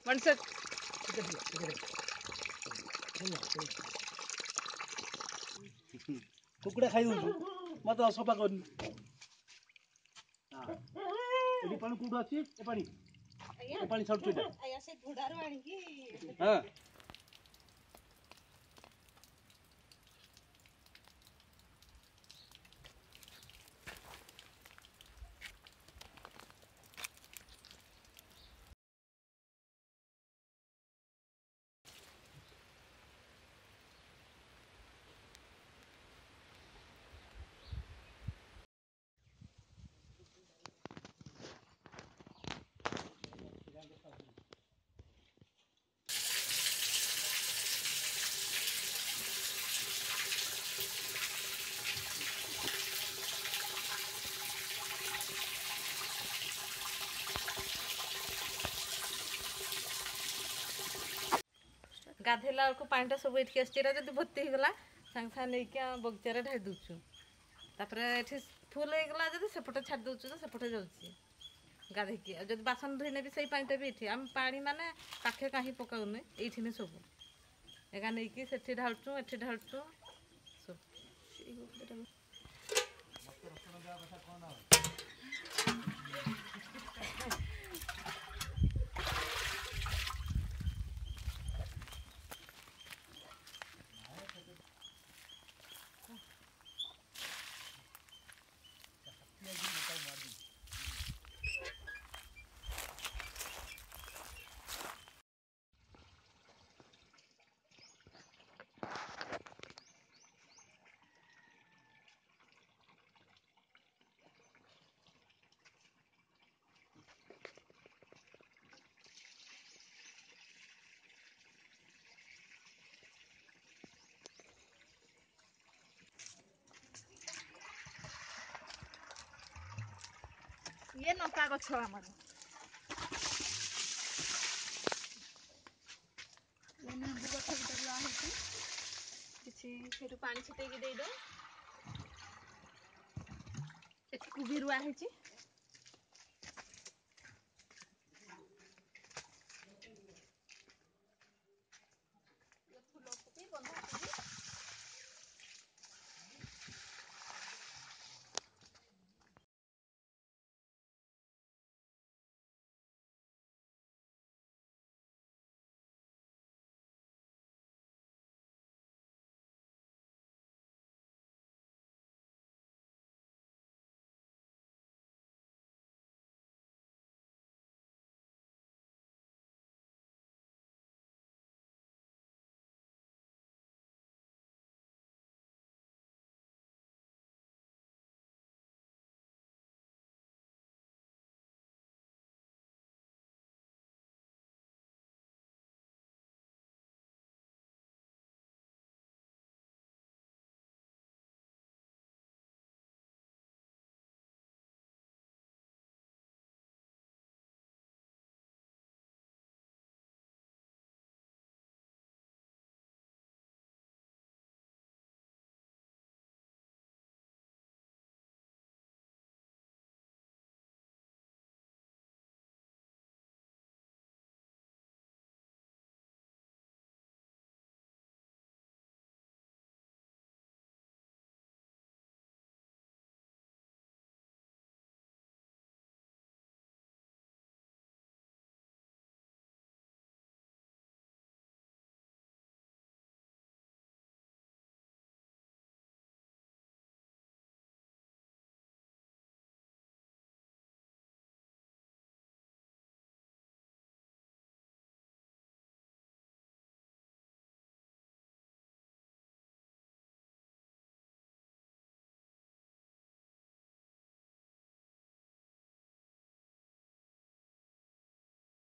मनसे कुकुड़ा खाई मत सफा कर पानी कौट अच्छी पानी पानी छाड़ू हाँ गाधेला को पानी सब ये आसरा जब भर्ती होगला सांगे सांगे नहीं बगीचार ढाई दूचु ये फुल होगला जब सेपटे छाड़ दूचु तो सेपटे जाऊँगी गाधेकी जब बासन धोने भी सही पानीटा भी ये आम पा माने पाखे कहीं पकाऊनी ये सब एगा नहीं से ढालचु एठी ढालचु सब ये नौका गछ आमर लेंबू गछ भी रुआ किसी पानी छिटे दे दो भी रुआ है।